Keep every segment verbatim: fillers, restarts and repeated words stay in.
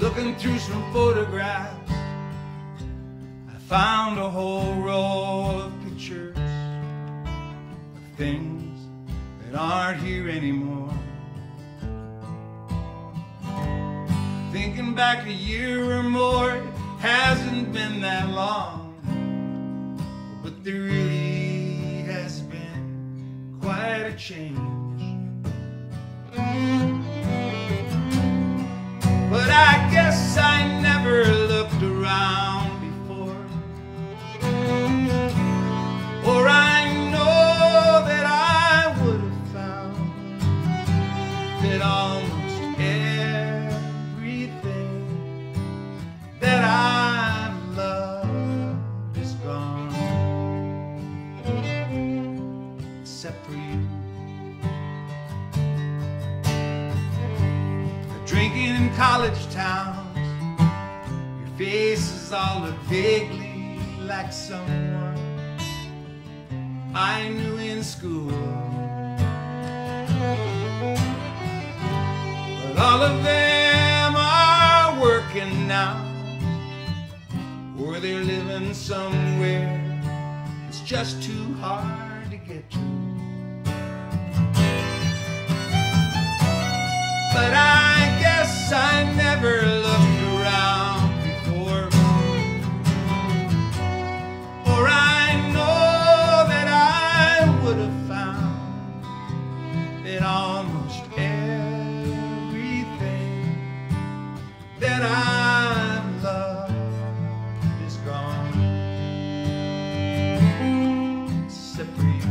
Looking through some photographs, I found a whole roll of pictures of things that aren't here anymore. Thinking back a year or more, it hasn't been that long, but there really has been quite a change. But I guess I never looked around before, or I know that I would have found that almost everything that I've loved is gone, except for you. Drinking in college towns, your faces all look vaguely like someone I knew in school. But all of them are working now, or they're living somewhere it's just too hard to get to. But I guess I never looked around before, or I know that I would have found that almost everything that I've loved is gone, except for you.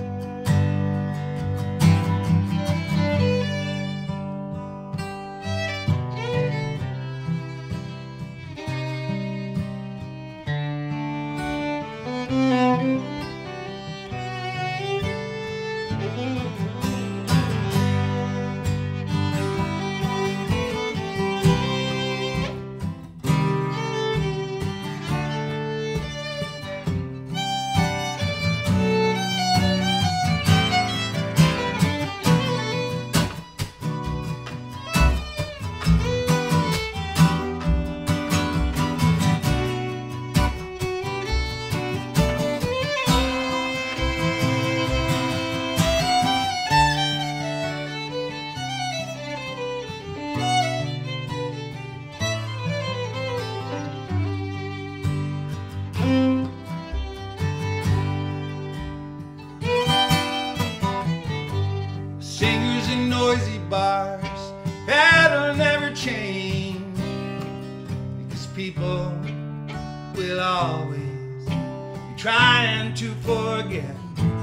Singers in noisy bars, that'll never change, because people will always be trying to forget.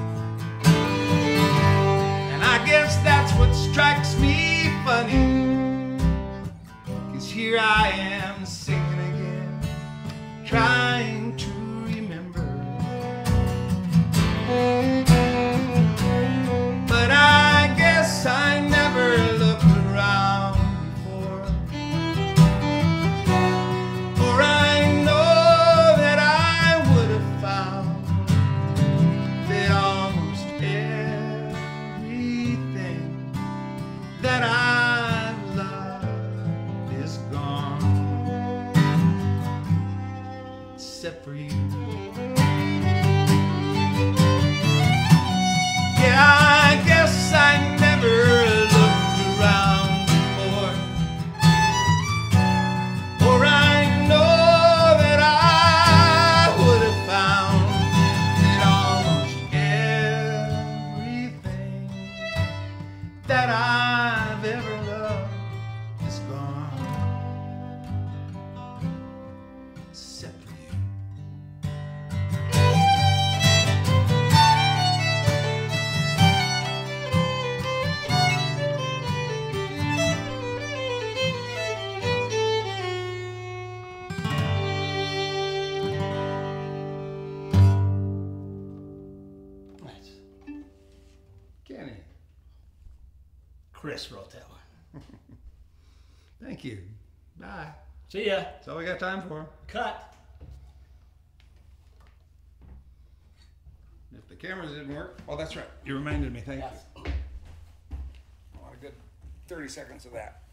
And I guess that's what strikes me funny, because here I am singing again, trying to remember. But I guess I never looked around before, or I know that I would have found that almost everything that I've loved is gone, except for you. Yeah, I guess I never looked around before, or I know that I would have found that almost everything that I've ever loved is gone, except for you. Kenny. Chris wrote that one. Thank you. Bye. See ya. That's all we got time for. Cut. If the cameras didn't work, oh, that's right. You reminded me. Thank Yes. you. I want a good thirty seconds of that.